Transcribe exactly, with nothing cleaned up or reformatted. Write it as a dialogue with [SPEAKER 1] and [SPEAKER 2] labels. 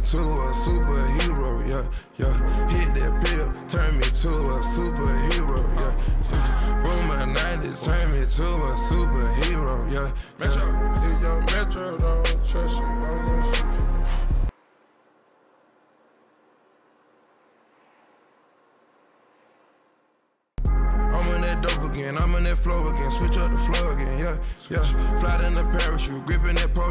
[SPEAKER 1] to a superhero, yeah, yeah. Hit that pill, turn me to a superhero, yeah, yeah. Boomer nineties, turn me to a superhero, yeah. Metro, if your Metro don't trust you, I'm gonna shoot you. I'm on that flow again, switch up the flow again, yeah, yeah. Fly in the parachute, gripping that pole